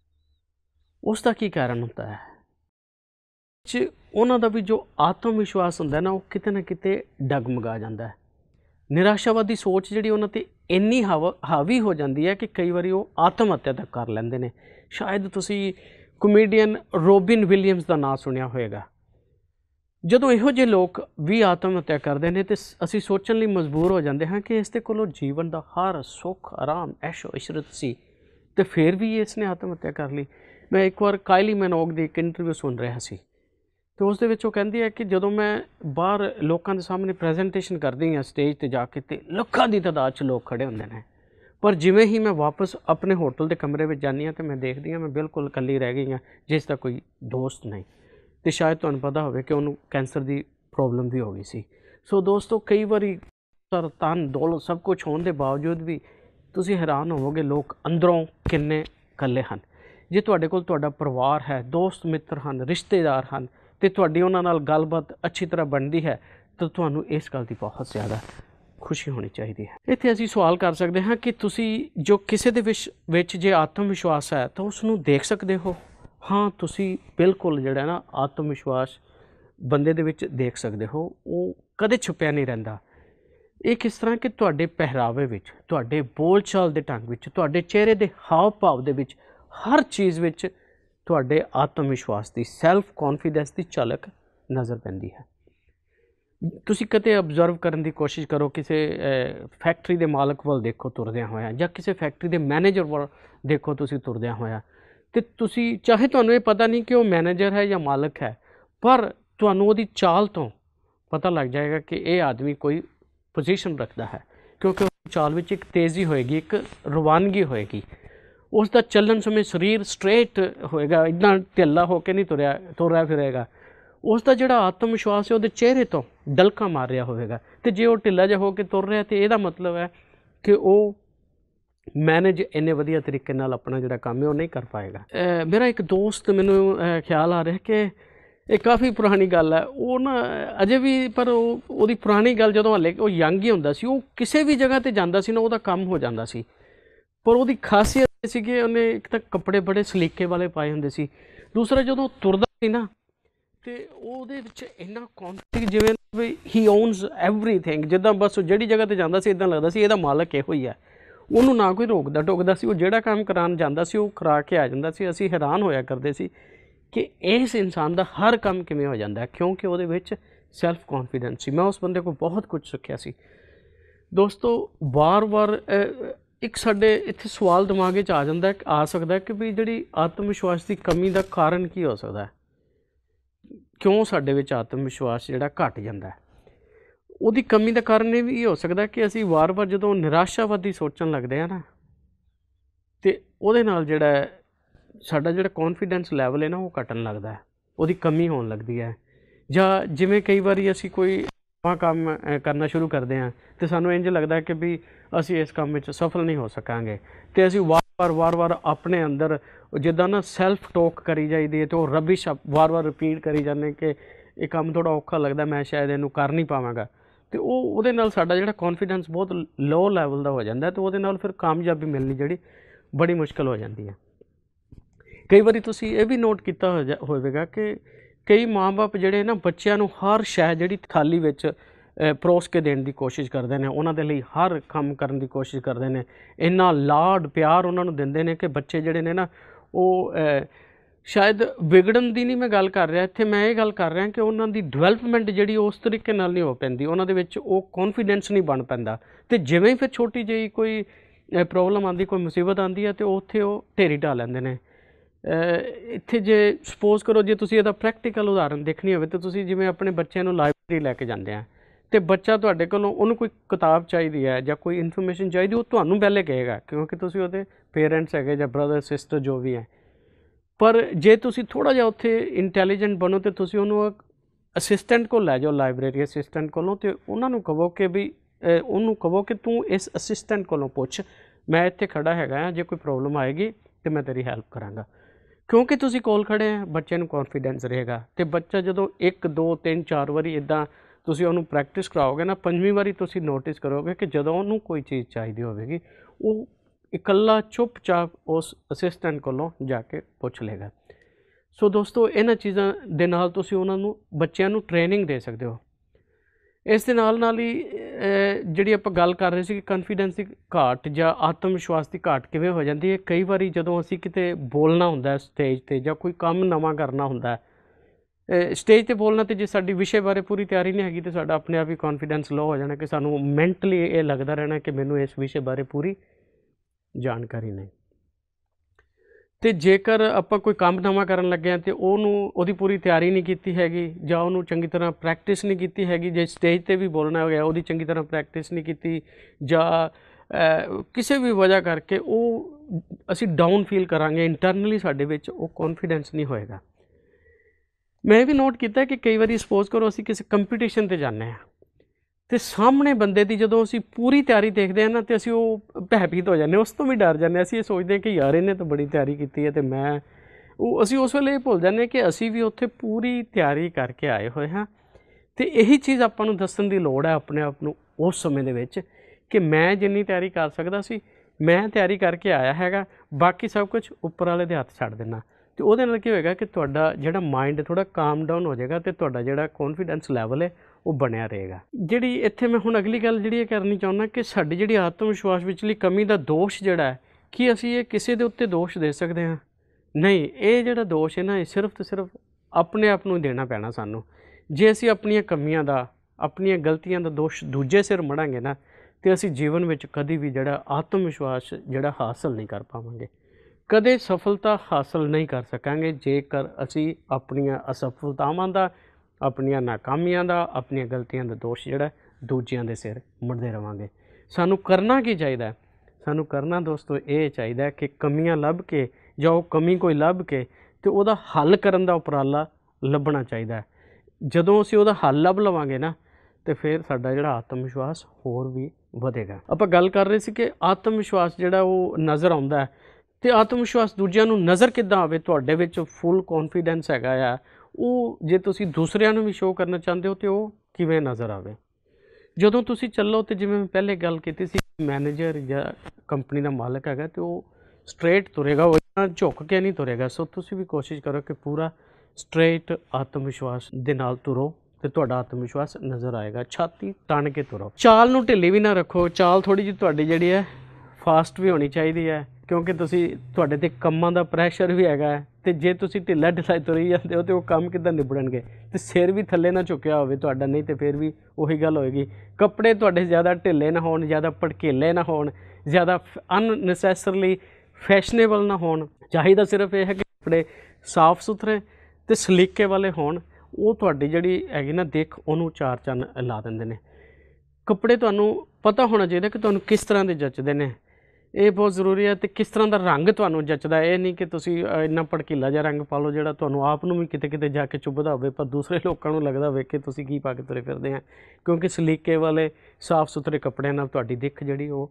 ਉਸ ਦਾ ਕੀ ਕਾਰਨ ਹੁੰਦਾ ਹੈ? ਉਹਨਾਂ ਦਾ ਵੀ ਜੋ ਆਤਮ ਵਿਸ਼ਵਾਸ ਹੁੰਦਾ ਨਾ, ਉਹ ਕਿਤੇ ਨਾ ਕਿਤੇ ਡਗਮਗਾ ਜਾਂਦਾ ਹੈ। ਨਿਰਾਸ਼ਾਵਾਦੀ ਸੋਚ ਜਿਹੜੀ ਉਹਨਾਂ 'ਤੇ ਇੰਨੀ ਹਾਵੀ ਹੋ ਜਾਂਦੀ ਹੈ ਕਿ ਕਈ ਵਾਰੀ ਉਹ ਆਤਮ ਹੱਤਿਆ ਤੱਕ ਕਰ ਲੈਂਦੇ ਨੇ। ਸ਼ਾਇਦ ਤੁਸੀਂ ਕਮੇਡੀਅਨ ਰੋਬਿਨ ਵਿਲੀਅਮਸ ਦਾ ਨਾਂ ਸੁਣਿਆ ਹੋਵੇਗਾ। ਜਦੋਂ ਇਹੋ ਜਿਹੇ ਲੋਕ ਵੀ ਆਤਮ ਹੱਤਿਆ ਕਰਦੇ ਨੇ ਤੇ ਅਸੀਂ ਸੋਚਣ ਲਈ ਮਜਬੂਰ ਹੋ ਜਾਂਦੇ ਹਾਂ ਕਿ ਇਸ ਦੇ ਕੋਲੋਂ ਜੀਵਨ ਦਾ ਹਰ ਸੁੱਖ ਆਰਾਮ ਐਸ਼ੋ ਇਸ਼ਰਤ ਸੀ ਤੇ ਫਿਰ ਵੀ ਇਸ ਨੇ ਆਤਮ ਹੱਤਿਆ ਕਰ ਲਈ। ਮੈਂ ਇੱਕ ਵਾਰ ਕਾਇਲੀ ਮੈਨੋਗ ਦੀ ਇੱਕ ਇੰਟਰਵਿਊ ਸੁਣ ਰਿਹਾ ਸੀ ਤੇ ਉਸ ਦੇ ਵਿੱਚ ਉਹ ਕਹਿੰਦੀ ਹੈ ਕਿ ਜਦੋਂ ਮੈਂ ਬਾਹਰ ਲੋਕਾਂ ਦੇ ਸਾਹਮਣੇ ਪ੍ਰੈਜੈਂਟੇਸ਼ਨ ਕਰਦੀ ਹਾਂ ਸਟੇਜ ਤੇ ਜਾ ਕੇ ਤੇ ਲੱਖਾਂ ਦੀ ਤਾਦਾਦ 'ਚ ਲੋਕ ਖੜੇ ਹੁੰਦੇ ਨੇ, ਪਰ ਜਿਵੇਂ ਹੀ ਮੈਂ ਵਾਪਸ ਆਪਣੇ ਹੋਟਲ ਦੇ ਕਮਰੇ ਵਿੱਚ ਜਾਂਦੀ ਹਾਂ ਤੇ ਮੈਂ ਦੇਖਦੀ ਹਾਂ ਮੈਂ ਬਿਲਕੁਲ ਇਕੱਲੀ ਰਹਿ ਗਈ ਹਾਂ, ਜਿਸ ਦਾ ਕੋਈ ਦੋਸਤ ਨਹੀਂ। ਤੇ ਸ਼ਾਇਦ ਤੁਹਾਨੂੰ ਪਤਾ ਹੋਵੇ ਕਿ ਉਹਨੂੰ ਕੈਂਸਰ ਦੀ ਪ੍ਰੋਬਲਮ ਵੀ ਹੋ ਗਈ ਸੀ। ਸੋ ਦੋਸਤੋ, ਕਈ ਵਾਰੀ ਧਨ ਦੌਲਤ ਸਭ ਕੁਝ ਹੋਣ ਦੇ ਬਾਵਜੂਦ ਵੀ ਤੁਸੀਂ ਹੈਰਾਨ ਹੋਵੋਗੇ ਲੋਕ ਅੰਦਰੋਂ ਕਿੰਨੇ ਇਕੱਲੇ ਹਨ। ਜੇ ਤੁਹਾਡੇ ਕੋਲ ਤੁਹਾਡਾ ਪਰਿਵਾਰ ਹੈ, ਦੋਸਤ ਮਿੱਤਰ ਹਨ, ਰਿਸ਼ਤੇਦਾਰ ਹਨ ਤੇ ਤੁਹਾਡੀ ਉਹਨਾਂ ਨਾਲ ਗੱਲਬਾਤ ਅੱਛੀ ਤਰ੍ਹਾਂ ਬਣਦੀ ਹੈ ਤਾਂ ਤੁਹਾਨੂੰ ਇਸ ਗੱਲ ਦੀ ਬਹੁਤ ਜ਼ਿਆਦਾ ਖੁਸ਼ੀ ਹੋਣੀ ਚਾਹੀਦੀ ਹੈ। ਇੱਥੇ ਅਸੀਂ ਸਵਾਲ ਕਰ ਸਕਦੇ ਹਾਂ ਕਿ ਤੁਸੀਂ ਜੋ ਕਿਸੇ ਦੇ ਵਿੱਚ ਜੇ ਆਤਮ ਵਿਸ਼ਵਾਸ ਹੈ ਤਾਂ ਉਸ ਨੂੰ ਦੇਖ ਸਕਦੇ ਹੋ। ਹਾਂ, ਤੁਸੀਂ ਬਿਲਕੁਲ ਜਿਹੜਾ ਨਾ ਆਤਮ ਵਿਸ਼ਵਾਸ ਬੰਦੇ ਦੇ ਵਿੱਚ ਦੇਖ ਸਕਦੇ ਹੋ, ਉਹ ਕਦੇ ਛੁਪਿਆ ਨਹੀਂ ਰਹਿੰਦਾ। ਇਹ ਕਿਸ ਤਰ੍ਹਾਂ ਕਿ ਤੁਹਾਡੇ ਪਹਿਰਾਵੇ ਵਿੱਚ, ਤੁਹਾਡੇ ਬੋਲਚਾਲ ਦੇ ਢੰਗ ਵਿੱਚ, ਤੁਹਾਡੇ ਚਿਹਰੇ ਦੇ ਹਾਵ ਭਾਵ ਦੇ ਵਿੱਚ, ਹਰ ਚੀਜ਼ ਵਿੱਚ ਤੁਹਾਡੇ ਆਤਮ ਵਿਸ਼ਵਾਸ ਦੀ, ਸੈਲਫ ਕੌਨਫੀਡੈਂਸ ਦੀ ਝਲਕ ਨਜ਼ਰ ਪੈਂਦੀ ਹੈ। ਤੁਸੀਂ ਕਦੇ ਅਬਜ਼ਰਵ ਕਰਨ ਦੀ ਕੋਸ਼ਿਸ਼ ਕਰੋ, ਕਿਸੇ ਫੈਕਟਰੀ ਦੇ ਮਾਲਕ ਵੱਲ ਦੇਖੋ ਤੁਰਦਿਆਂ ਹੋਇਆ, ਜਾਂ ਕਿਸੇ ਫੈਕਟਰੀ ਦੇ ਮੈਨੇਜਰ ਵੱਲ ਦੇਖੋ ਤੁਸੀਂ ਤੁਰਦਿਆਂ ਹੋਇਆ, ਤੇ ਤੁਸੀਂ ਚਾਹੇ ਤੁਹਾਨੂੰ ਇਹ ਪਤਾ ਨਹੀਂ ਕਿ ਉਹ ਮੈਨੇਜਰ ਹੈ ਜਾਂ ਮਾਲਕ ਹੈ, ਪਰ ਤੁਹਾਨੂੰ ਉਹਦੀ ਚਾਲ ਤੋਂ ਪਤਾ ਲੱਗ ਜਾਏਗਾ ਕਿ ਇਹ ਆਦਮੀ ਕੋਈ ਪੋਜੀਸ਼ਨ ਰੱਖਦਾ ਹੈ, ਕਿਉਂਕਿ ਉਹ ਚਾਲ ਵਿੱਚ ਇੱਕ ਤੇਜ਼ੀ ਹੋਏਗੀ, ਇੱਕ ਰਵਾਨਗੀ ਹੋਏਗੀ। ਉਸ ਦਾ ਚੱਲਣ ਸਮੇਂ ਸਰੀਰ ਸਟ੍ਰੇਟ ਹੋਏਗਾ, ਇੱਦਾਂ ਢਿੱਲਾ ਹੋ ਕੇ ਨਹੀਂ ਤੁਰਿਆ ਫਿਰੇਗਾ। ਉਸ ਦਾ ਜਿਹੜਾ ਆਤਮ ਵਿਸ਼ਵਾਸ ਹੈ ਉਹਦੇ ਚਿਹਰੇ ਤੋਂ ਡਲਕਾ ਮਾਰ ਰਿਹਾ ਹੋਵੇਗਾ। ਤੇ ਜੇ ਉਹ ਢਿੱਲਾ ਜਿਹਾ ਹੋ ਕੇ ਤੁਰ ਰਿਹਾ ਤੇ ਇਹਦਾ ਮਤਲਬ ਹੈ ਕਿ ਉਹ ਮੈਨੇਜ ਇੰਨੇ ਵਧੀਆ ਤਰੀਕੇ ਨਾਲ ਆਪਣਾ ਜਿਹੜਾ ਕੰਮ ਹੈ ਉਹ ਨਹੀਂ ਕਰ ਪਾਏਗਾ। ਮੇਰਾ ਇੱਕ ਦੋਸਤ, ਮੈਨੂੰ ਖਿਆਲ ਆ ਰਿਹਾ ਕਿ ਇਹ ਕਾਫੀ ਪੁਰਾਣੀ ਗੱਲ ਹੈ, ਉਹ ਨਾ ਅਜੇ ਵੀ, ਪਰ ਉਹਦੀ ਪੁਰਾਣੀ ਗੱਲ ਜਦੋਂ ਹਾਲੇ ਉਹ ਯੰਗ ਹੀ ਹੁੰਦਾ ਸੀ, ਉਹ ਕਿਸੇ ਵੀ ਜਗ੍ਹਾ 'ਤੇ ਜਾਂਦਾ ਸੀ ਨਾ ਉਹਦਾ ਕੰਮ ਹੋ ਜਾਂਦਾ ਸੀ। ਪਰ ਉਹਦੀ ਖਾਸੀਅਤ ਸੀ ਕਿ ਉਹਨੇ ਇੱਕ ਤਾਂ ਕੱਪੜੇ ਬੜੇ ਸਲੀਕੇ ਵਾਲੇ ਪਾਏ ਹੁੰਦੇ ਸੀ, ਦੂਸਰਾ ਜਦੋਂ ਤੁਰਦਾ ਸੀ ਨਾ ਤੇ ਉਹਦੇ ਵਿੱਚ ਇੰਨਾ ਕੌਨਫੀਡੈਂਸ, ਜਿਵੇਂ ਵੀ ਹੀ ਓਨਸ ਐਵਰੀਥਿੰਗ, ਜਿੱਦਾਂ ਬਸ ਜਿਹੜੀ ਜਗ੍ਹਾ 'ਤੇ ਜਾਂਦਾ ਸੀ ਇੱਦਾਂ ਲੱਗਦਾ ਸੀ ਇਹਦਾ ਮਾਲਕ ਇਹੋ ਹੀ ਹੈ। ਉਹਨੂੰ ਨਾ ਕੋਈ ਰੋਕਦਾ ਟੋਕਦਾ ਸੀ, ਉਹ ਜਿਹੜਾ ਕੰਮ ਕਰਾਉਣ ਜਾਂਦਾ ਸੀ ਉਹ ਕਰਾ ਕੇ ਆ ਜਾਂਦਾ ਸੀ। ਅਸੀਂ ਹੈਰਾਨ ਹੋਇਆ ਕਰਦੇ ਸੀ ਕਿ ਇਸ ਇਨਸਾਨ ਦਾ ਹਰ ਕੰਮ ਕਿਵੇਂ ਹੋ ਜਾਂਦਾ ਹੈ, ਕਿਉਂਕਿ ਉਹਦੇ ਵਿੱਚ ਸੈਲਫ ਕੌਨਫੀਡੈਂਸ ਸੀ। ਮੈਂ ਉਸ ਬੰਦੇ ਕੋਲ ਬਹੁਤ ਕੁਝ ਸਿੱਖਿਆ ਸੀ। ਦੋਸਤੋ, ਵਾਰ-ਵਾਰ ਇੱਕ ਸਾਡੇ ਇੱਥੇ ਸਵਾਲ ਦਿਮਾਗ 'ਚ ਆ ਸਕਦਾ ਕਿ ਵੀ ਜਿਹੜੀ ਆਤਮ ਵਿਸ਼ਵਾਸ ਦੀ ਕਮੀ ਦਾ ਕਾਰਨ ਕੀ ਹੋ ਸਕਦਾ ਹੈ, ਕਿਉਂ ਸਾਡੇ ਵਿੱਚ ਆਤਮ ਵਿਸ਼ਵਾਸ ਜਿਹੜਾ ਘਟ ਜਾਂਦਾ ਹੈ। ਉਹਦੀ ਕਮੀ ਦਾ ਕਾਰਨ ਇਹ ਵੀ ਹੋ ਸਕਦਾ ਕਿ ਅਸੀਂ ਵਾਰ-ਵਾਰ ਜਦੋਂ ਨਿਰਾਸ਼ਾਵਾਦੀ ਸੋਚਣ ਲੱਗਦੇ ਹਾਂ ਨਾ, ਤੇ ਉਹਦੇ ਨਾਲ ਜਿਹੜਾ ਸਾਡਾ ਜਿਹੜਾ ਕੌਨਫੀਡੈਂਸ ਲੈਵਲ ਹੈ ਨਾ ਉਹ ਘਟਣ ਲੱਗਦਾ ਹੈ, ਉਹਦੀ ਕਮੀ ਹੋਣ ਲੱਗਦੀ ਹੈ। ਜਾਂ ਜਿਵੇਂ ਕਈ ਵਾਰੀ ਅਸੀਂ ਕੋਈ ਨਵਾਂ ਕੰਮ ਕਰਨਾ ਸ਼ੁਰੂ ਕਰਦੇ ਹਾਂ ਤੇ ਸਾਨੂੰ ਇੰਝ ਲੱਗਦਾ ਕਿ ਵੀ ਅਸੀਂ ਇਸ ਕੰਮ ਵਿੱਚ ਸਫਲ ਨਹੀਂ ਹੋ ਸਕਾਂਗੇ, ਤੇ ਅਸੀਂ ਵਾਰ-ਵਾਰ ਆਪਣੇ ਅੰਦਰ ਜਿੱਦਾਂ ਨਾ ਸੈਲਫ ਟੋਕ ਕਰੀ ਜਾਈਦੀ ਹੈ ਤੇ ਉਹ ਰਬਿਸ਼ ਵਾਰ-ਵਾਰ ਰਿਪੀਟ ਕਰੀ ਜਾਂਦੇ ਕਿ ਇਹ ਕੰਮ ਥੋੜ੍ਹਾ ਔਖਾ ਲੱਗਦਾ, ਮੈਂ ਸ਼ਾਇਦ ਇਹਨੂੰ ਕਰ ਨਹੀਂ ਪਾਵਾਂਗਾ, ਤੇ ਉਹਦੇ ਨਾਲ ਸਾਡਾ ਜਿਹੜਾ ਕੌਨਫੀਡੈਂਸ ਬਹੁਤ ਲੋ ਲੈਵਲ ਦਾ ਹੋ ਜਾਂਦਾ, ਤੇ ਉਹਦੇ ਨਾਲ ਫਿਰ ਕਾਮਯਾਬੀ ਮਿਲਣੀ ਜਿਹੜੀ ਬੜੀ ਮੁਸ਼ਕਿਲ ਹੋ ਜਾਂਦੀ ਹੈ। ਕਈ ਵਾਰੀ ਤੁਸੀਂ ਇਹ ਵੀ ਨੋਟ ਕੀਤਾ ਹੋਵੇਗਾ ਕਿ ਕਈ ਮਾਂ-ਬਾਪ ਜਿਹੜੇ ਨਾ ਬੱਚਿਆਂ ਨੂੰ ਹਰ ਸ਼ੈ ਜਿਹੜੀ ਥਾਲੀ ਵਿੱਚ ਪਰੋਸ ਕੇ ਦੇਣ ਦੀ ਕੋਸ਼ਿਸ਼ ਕਰਦੇ ਨੇ, ਉਹਨਾਂ ਦੇ ਲਈ ਹਰ ਕੰਮ ਕਰਨ ਦੀ ਕੋਸ਼ਿਸ਼ ਕਰਦੇ ਨੇ, ਇੰਨਾ ਲਾਡ ਪਿਆਰ ਉਹਨਾਂ ਨੂੰ ਦਿੰਦੇ ਨੇ ਕਿ ਬੱਚੇ ਜਿਹੜੇ ਨੇ ਨਾ ਉਹ ਸ਼ਾਇਦ ਵਿਗੜਨ ਦੀ ਨਹੀਂ ਮੈਂ ਗੱਲ ਕਰ ਰਿਹਾ ਇੱਥੇ, ਮੈਂ ਇਹ ਗੱਲ ਕਰ ਰਿਹਾ ਕਿ ਉਹਨਾਂ ਦੀ ਡਿਵੈਲਪਮੈਂਟ ਜਿਹੜੀ ਉਸ ਤਰੀਕੇ ਨਾਲ ਨਹੀਂ ਹੋ ਪੈਂਦੀ, ਉਹਨਾਂ ਦੇ ਵਿੱਚ ਉਹ ਕੌਨਫੀਡੈਂਸ ਨਹੀਂ ਬਣ ਪੈਂਦਾ। ਤੇ ਜਿਵੇਂ ਫਿਰ ਛੋਟੀ ਜਿਹੀ ਕੋਈ ਪ੍ਰੋਬਲਮ ਆਉਂਦੀ, ਕੋਈ ਮੁਸੀਬਤ ਆਉਂਦੀ ਹੈ, ਤੇ ਉੱਥੇ ਉਹ ਢੇਰੀ ਢਾ ਲੈਂਦੇ ਨੇ। ਇੱਥੇ ਜੇ ਸਪੋਜ਼ ਕਰੋ, ਜੇ ਤੁਸੀਂ ਇਹਦਾ ਪ੍ਰੈਕਟੀਕਲ ਉਦਾਹਰਨ ਦੇਖਣੀ ਹੋਵੇ ਤਾਂ ਤੁਸੀਂ ਜਿਵੇਂ ਆਪਣੇ ਬੱਚਿਆਂ ਨੂੰ ਲਾਇਬ੍ਰੇਰੀ ਲੈ ਕੇ ਜਾਂਦੇ ਆ, ਤੇ ਬੱਚਾ ਤੁਹਾਡੇ ਕੋਲੋਂ, ਉਹਨੂੰ ਕੋਈ ਕਿਤਾਬ ਚਾਹੀਦੀ ਹੈ ਜਾਂ ਕੋਈ ਇਨਫੋਰਮੇਸ਼ਨ ਚਾਹੀਦੀ, ਉਹ ਤੁਹਾਨੂੰ ਪਹਿਲੇ ਕਹੇਗਾ ਕਿਉਂਕਿ ਤੁਸੀਂ ਉਹਦੇ ਪੇਰੈਂਟਸ ਹੈਗੇ ਜਾਂ ਬ੍ਰਦਰ ਸਿਸਟਰ ਜੋ ਵੀ ਹੈ। ਪਰ ਜੇ ਤੁਸੀਂ ਥੋੜ੍ਹਾ ਜਿਹਾ ਉੱਥੇ ਇੰਟੈਲੀਜੈਂਟ ਬਣੋ ਤੇ ਤੁਸੀਂ ਉਹਨੂੰ ਅਸਿਸਟੈਂਟ ਕੋਲ ਲੈ ਜਾਓ, ਲਾਇਬ੍ਰੇਰੀ ਅਸਿਸਟੈਂਟ ਕੋਲੋਂ, ਤੇ ਉਹਨਾਂ ਨੂੰ ਕਹੋ ਕਿ ਵੀ ਉਹਨੂੰ ਕਹੋ ਕਿ ਤੂੰ ਇਸ ਅਸਿਸਟੈਂਟ ਕੋਲੋਂ ਪੁੱਛ, ਮੈਂ ਇੱਥੇ ਖੜਾ ਹੈਗਾ ਹਾਂ, ਜੇ ਕੋਈ ਪ੍ਰੋਬਲਮ ਆਏਗੀ ਤੇ ਮੈਂ ਤੇਰੀ ਹੈਲਪ ਕਰਾਂਗਾ। ਕਿਉਂਕਿ ਤੁਸੀਂ ਕੋਲ ਖੜੇ ਆ, ਬੱਚੇ ਨੂੰ ਕੌਨਫੀਡੈਂਸ ਰਹੇਗਾ, ਤੇ ਬੱਚਾ ਜਦੋਂ 1 2 3 4 ਵਾਰੀ ਇੱਦਾਂ ਤੁਸੀਂ ਉਹਨੂੰ ਪ੍ਰੈਕਟਿਸ ਕਰਾਓਗੇ ਨਾ, 5ਵੀਂ ਵਾਰੀ ਤੁਸੀਂ ਨੋਟਿਸ ਕਰੋਗੇ ਕਿ ਜਦੋਂ ਉਹਨੂੰ ਕੋਈ ਚੀਜ਼ ਚਾਹੀਦੀ ਹੋਵੇਗੀ ਉਹ ਇਕੱਲਾ ਚੁੱਪਚਾਪ ਉਸ ਅਸਿਸਟੈਂਟ ਕੋਲੋਂ ਜਾ ਕੇ ਪੁੱਛ ਲਏਗਾ। ਸੋ ਦੋਸਤੋ, ਇਹਨਾਂ ਚੀਜ਼ਾਂ ਦੇ ਨਾਲ ਤੁਸੀਂ ਉਹਨਾਂ ਨੂੰ, ਬੱਚਿਆਂ ਨੂੰ ਟ੍ਰੇਨਿੰਗ ਦੇ ਸਕਦੇ ਹੋ। ਇਸ ਦੇ ਨਾਲ ਹੀ ਜਿਹੜੀ ਆਪਾਂ ਗੱਲ ਕਰ ਰਹੇ ਸੀ ਕਿ ਕੌਨਫੀਡੈਂਸ ਦੀ ਘਾਟ ਜਾਂ ਆਤਮ ਵਿਸ਼ਵਾਸ ਦੀ ਘਾਟ ਕਿਵੇਂ ਹੋ ਜਾਂਦੀ ਹੈ। ਕਈ ਵਾਰੀ ਜਦੋਂ ਅਸੀਂ ਕਿਤੇ ਬੋਲਣਾ ਹੁੰਦਾ ਸਟੇਜ 'ਤੇ ਜਾਂ ਕੋਈ ਕੰਮ ਨਵਾਂ ਕਰਨਾ ਹੁੰਦਾ ਸਟੇਜ 'ਤੇ ਬੋਲਣਾ, ਅਤੇ ਜੇ ਸਾਡੀ ਵਿਸ਼ੇ ਬਾਰੇ ਪੂਰੀ ਤਿਆਰੀ ਨਹੀਂ ਹੈਗੀ ਤਾਂ ਸਾਡਾ ਆਪਣੇ ਆਪ ਹੀ ਕੌਨਫੀਡੈਂਸ ਲੋ ਹੋ ਜਾਣਾ ਕਿ ਸਾਨੂੰ ਮੈਂਟਲੀ ਇਹ ਲੱਗਦਾ ਰਹਿਣਾ ਕਿ ਮੈਨੂੰ ਇਸ ਵਿਸ਼ੇ ਬਾਰੇ ਪੂਰੀ ਜਾਣਕਾਰੀ ਨਹੀਂ। ਅਤੇ ਜੇਕਰ ਆਪਾਂ ਕੋਈ ਕੰਮ ਨਵਾਂ ਕਰਨ ਲੱਗੇ ਹਾਂ ਅਤੇ ਉਹਦੀ ਪੂਰੀ ਤਿਆਰੀ ਨਹੀਂ ਕੀਤੀ ਹੈਗੀ ਜਾਂ ਉਹਨੂੰ ਚੰਗੀ ਤਰ੍ਹਾਂ ਪ੍ਰੈਕਟਿਸ ਨਹੀਂ ਕੀਤੀ ਹੈਗੀ, ਜੇ ਸਟੇਜ 'ਤੇ ਵੀ ਬੋਲਣਾ ਹੋ ਗਿਆ ਉਹਦੀ ਚੰਗੀ ਤਰ੍ਹਾਂ ਪ੍ਰੈਕਟਿਸ ਨਹੀਂ ਕੀਤੀ ਜਾਂ ਕਿਸੇ ਵੀ ਵਜ੍ਹਾ ਕਰਕੇ ਉਹ ਅਸੀਂ ਡਾਊਨ ਫੀਲ ਕਰਾਂਗੇ, ਇੰਟਰਨਲੀ ਸਾਡੇ ਵਿੱਚ ਉਹ ਕੌਨਫੀਡੈਂਸ ਨਹੀਂ ਹੋਏਗਾ। ਮੈਂ ਇਹ ਵੀ ਨੋਟ ਕੀਤਾ ਕਿ ਕਈ ਵਾਰੀ ਸਪੋਜ਼ ਕਰੋ ਅਸੀਂ ਕਿਸੇ ਕੰਪੀਟੀਸ਼ਨ 'ਤੇ ਜਾਂਦੇ ਹਾਂ ਅਤੇ ਸਾਹਮਣੇ ਬੰਦੇ ਦੀ ਜਦੋਂ ਅਸੀਂ ਪੂਰੀ ਤਿਆਰੀ ਦੇਖਦੇ ਹਾਂ ਨਾ ਅਤੇ ਅਸੀਂ ਉਹ ਭੈਭੀਤ ਹੋ ਜਾਂਦੇ ਹਾਂ, ਉਸ ਤੋਂ ਵੀ ਡਰ ਜਾਂਦੇ ਹਾਂ। ਅਸੀਂ ਇਹ ਸੋਚਦੇ ਹਾਂ ਕਿ ਯਾਰ ਇਹਨੇ ਤਾਂ ਬੜੀ ਤਿਆਰੀ ਕੀਤੀ ਹੈ ਅਤੇ ਅਸੀਂ ਉਸ ਵੇਲੇ ਇਹ ਭੁੱਲ ਜਾਂਦੇ ਹਾਂ ਕਿ ਅਸੀਂ ਵੀ ਉੱਥੇ ਪੂਰੀ ਤਿਆਰੀ ਕਰਕੇ ਆਏ ਹੋਏ ਹਾਂ। ਅਤੇ ਇਹੀ ਚੀਜ਼ ਆਪਾਂ ਨੂੰ ਦੱਸਣ ਦੀ ਲੋੜ ਹੈ ਆਪਣੇ ਆਪ ਨੂੰ ਉਸ ਸਮੇਂ ਦੇ ਵਿੱਚ ਕਿ ਮੈਂ ਜਿੰਨੀ ਤਿਆਰੀ ਕਰ ਸਕਦਾ ਸੀ ਮੈਂ ਤਿਆਰੀ ਕਰਕੇ ਆਇਆ ਹੈਗਾ, ਬਾਕੀ ਸਭ ਕੁਝ ਉੱਪਰ ਵਾਲੇ ਦੇ ਹੱਥ ਛੱਡ ਦੇਣਾ। ਅਤੇ ਉਹਦੇ ਨਾਲ ਕੀ ਹੋਏਗਾ ਕਿ ਤੁਹਾਡਾ ਜਿਹੜਾ ਮਾਇੰਡ ਥੋੜ੍ਹਾ ਕਾਮ ਡਾਊਨ ਹੋ ਜਾਏਗਾ ਅਤੇ ਤੁਹਾਡਾ ਜਿਹੜਾ ਕੌਨਫੀਡੈਂਸ ਲੈਵਲ ਹੈ ਉਹ ਬਣਿਆ ਰਹੇਗਾ। ਜਿਹੜੀ ਇੱਥੇ ਮੈਂ ਹੁਣ ਅਗਲੀ ਗੱਲ ਜਿਹੜੀ ਇਹ ਕਰਨੀ ਚਾਹੁੰਦਾ ਕਿ ਸਾਡੀ ਜਿਹੜੀ ਆਤਮ ਵਿਸ਼ਵਾਸ ਵਿਚਲੀ ਕਮੀ ਦਾ ਦੋਸ਼ ਜਿਹੜਾ ਹੈ, ਕੀ ਅਸੀਂ ਇਹ ਕਿਸੇ ਦੇ ਉੱਤੇ ਦੋਸ਼ ਦੇ ਸਕਦੇ ਹਾਂ? ਨਹੀਂ, ਇਹ ਜਿਹੜਾ ਦੋਸ਼ ਹੈ ਨਾ ਇਹ ਸਿਰਫ ਅਤੇ ਸਿਰਫ ਆਪਣੇ ਆਪ ਨੂੰ ਦੇਣਾ ਪੈਣਾ ਸਾਨੂੰ। ਜੇ ਅਸੀਂ ਆਪਣੀਆਂ ਕਮੀਆਂ ਦਾ, ਆਪਣੀਆਂ ਗਲਤੀਆਂ ਦਾ ਦੋਸ਼ ਦੂਜੇ ਸਿਰ ਮੜਾਂਗੇ ਨਾ ਅਤੇ ਅਸੀਂ ਜੀਵਨ ਵਿੱਚ ਕਦੀ ਵੀ ਜਿਹੜਾ ਆਤਮ ਵਿਸ਼ਵਾਸ ਜਿਹੜਾ ਹਾਸਲ ਨਹੀਂ ਕਰ ਪਾਵਾਂਗੇ, ਕਦੇ ਸਫਲਤਾ ਹਾਸਲ ਨਹੀਂ ਕਰ ਸਕਾਂਗੇ ਜੇਕਰ ਅਸੀਂ ਆਪਣੀਆਂ ਅਸਫਲਤਾਵਾਂ ਦਾ, ਆਪਣੀਆਂ ਨਾਕਾਮੀਆਂ ਦਾ, ਆਪਣੀਆਂ ਗਲਤੀਆਂ ਦਾ ਦੋਸ਼ ਜਿਹੜਾ ਦੂਜਿਆਂ ਦੇ ਸਿਰ ਮੁੜਦੇ ਰਹਾਂਗੇ। ਸਾਨੂੰ ਕਰਨਾ ਕੀ ਚਾਹੀਦਾ? ਸਾਨੂੰ ਕਰਨਾ ਦੋਸਤੋ ਇਹ ਚਾਹੀਦਾ ਕਿ ਕਮੀਆਂ ਲੱਭ ਕੇ ਜਾਂ ਉਹ ਕਮੀ ਕੋਈ ਲੱਭ ਕੇ ਅਤੇ ਉਹਦਾ ਹੱਲ ਕਰਨ ਦਾ ਉਪਰਾਲਾ ਲੱਭਣਾ ਚਾਹੀਦਾ। ਜਦੋਂ ਅਸੀਂ ਉਹਦਾ ਹੱਲ ਲੱਭ ਲਵਾਂਗੇ ਨਾ ਅਤੇ ਫਿਰ ਸਾਡਾ ਜਿਹੜਾ ਆਤਮ ਵਿਸ਼ਵਾਸ ਹੋਰ ਵੀ ਵਧੇਗਾ। ਆਪਾਂ ਗੱਲ ਕਰ ਰਹੇ ਸੀ ਕਿ ਆਤਮ ਵਿਸ਼ਵਾਸ ਜਿਹੜਾ ਉਹ ਨਜ਼ਰ ਆਉਂਦਾ ਹੈ ਅਤੇ ਆਤਮ ਵਿਸ਼ਵਾਸ ਦੂਜਿਆਂ ਨੂੰ ਨਜ਼ਰ ਕਿੱਦਾਂ ਆਵੇ? ਤੁਹਾਡੇ ਵਿੱਚ ਫੁੱਲ ਕੌਨਫੀਡੈਂਸ ਹੈਗਾ ਆ, ਉਹ ਜੇ ਤੁਸੀਂ ਦੂਸਰਿਆਂ ਨੂੰ ਵੀ ਸ਼ੋਅ ਕਰਨਾ ਚਾਹੁੰਦੇ ਹੋ ਤਾਂ ਉਹ ਕਿਵੇਂ ਨਜ਼ਰ ਆਵੇ? ਜਦੋਂ ਤੁਸੀਂ ਚੱਲੋ ਅਤੇ ਜਿਵੇਂ ਮੈਂ ਪਹਿਲੇ ਗੱਲ ਕੀਤੀ ਸੀ ਮੈਨੇਜਰ ਜਾਂ ਕੰਪਨੀ ਦਾ ਮਾਲਕ ਹੈਗਾ ਅਤੇ ਉਹ ਸਟਰੇਟ ਤੁਰੇਗਾ, ਉਹ ਇੰਨਾ ਝੁੱਕ ਕੇ ਨਹੀਂ ਤੁਰੇਗਾ। ਸੋ ਤੁਸੀਂ ਵੀ ਕੋਸ਼ਿਸ਼ ਕਰੋ ਕਿ ਪੂਰਾ ਸਟਰੇਟ ਆਤਮ ਵਿਸ਼ਵਾਸ ਦੇ ਨਾਲ ਤੁਰੋ ਅਤੇ ਤੁਹਾਡਾ ਆਤਮ ਵਿਸ਼ਵਾਸ ਨਜ਼ਰ ਆਏਗਾ। ਛਾਤੀ ਤਣ ਕੇ ਤੁਰੋ, ਚਾਲ ਨੂੰ ਢਿੱਲੀ ਵੀ ਨਾ ਰੱਖੋ। ਚਾਲ ਥੋੜ੍ਹੀ ਜਿਹੀ ਤੁਹਾਡੀ ਜਿਹੜੀ ਹੈ ਫਾਸਟ ਵੀ ਹੋਣੀ ਚਾਹੀਦੀ ਹੈ ਕਿਉਂਕਿ ਤੁਹਾਡੇ 'ਤੇ ਕੰਮਾਂ ਦਾ ਪ੍ਰੈਸ਼ਰ ਵੀ ਹੈਗਾ ਅਤੇ ਜੇ ਤੁਸੀਂ ਢਿੱਲਾ ਤੁਰੀ ਜਾਂਦੇ ਹੋ ਤਾਂ ਉਹ ਕੰਮ ਕਿੱਦਾਂ ਨਿਬੜਨਗੇ? ਅਤੇ ਸਿਰ ਵੀ ਥੱਲੇ ਨਾ ਝੁਕਿਆ ਹੋਵੇ ਤੁਹਾਡਾ, ਨਹੀਂ ਤਾਂ ਫਿਰ ਵੀ ਉਹੀ ਗੱਲ ਹੋਏਗੀ। ਕੱਪੜੇ ਤੁਹਾਡੇ ਜ਼ਿਆਦਾ ਢਿੱਲੇ ਨਾ ਹੋਣ, ਜ਼ਿਆਦਾ ਭੜਕੀਲੇ ਨਾ ਹੋਣ, ਜ਼ਿਆਦਾ ਅਨਨੈਸੈਸਰਲੀ ਫੈਸ਼ਨੇਬਲ ਨਾ ਹੋਣ। ਚਾਹੀਦਾ ਸਿਰਫ ਇਹ ਹੈ ਕਿ ਕੱਪੜੇ ਸਾਫ ਸੁਥਰੇ ਅਤੇ ਸਲੀਕੇ ਵਾਲੇ ਹੋਣ। ਉਹ ਤੁਹਾਡੀ ਜਿਹੜੀ ਹੈਗੀ ਨਾ ਦਿੱਖ ਉਹਨੂੰ ਚਾਰ ਚੰਨ ਲਾ ਦਿੰਦੇ ਨੇ। ਕੱਪੜੇ ਤੁਹਾਨੂੰ ਪਤਾ ਹੋਣਾ ਚਾਹੀਦਾ ਕਿ ਤੁਹਾਨੂੰ ਕਿਸ ਤਰ੍ਹਾਂ ਦੇ ਜੱਚਦੇ ਨੇ, ਇਹ ਬਹੁਤ ਜ਼ਰੂਰੀ ਹੈ। ਅਤੇ ਕਿਸ ਤਰ੍ਹਾਂ ਦਾ ਰੰਗ ਤੁਹਾਨੂੰ ਜੱਚਦਾ, ਇਹ ਨਹੀਂ ਕਿ ਤੁਸੀਂ ਇੰਨਾ ਭੜਕੀਲਾ ਜਿਹਾ ਰੰਗ ਪਾ ਲਓ ਜਿਹੜਾ ਤੁਹਾਨੂੰ ਆਪ ਨੂੰ ਵੀ ਕਿਤੇ ਕਿਤੇ ਜਾ ਕੇ ਚੁੱਭਦਾ ਹੋਵੇ ਪਰ ਦੂਸਰੇ ਲੋਕਾਂ ਨੂੰ ਲੱਗਦਾ ਹੋਵੇ ਕਿ ਤੁਸੀਂ ਕੀ ਪਾ ਕੇ ਤੁਰੇ ਫਿਰਦੇ ਆ। ਕਿਉਂਕਿ ਸਲੀਕੇ ਵਾਲੇ ਸਾਫ ਸੁਥਰੇ ਕੱਪੜਿਆਂ ਨਾਲ ਤੁਹਾਡੀ ਦਿੱਖ ਜਿਹੜੀ ਉਹ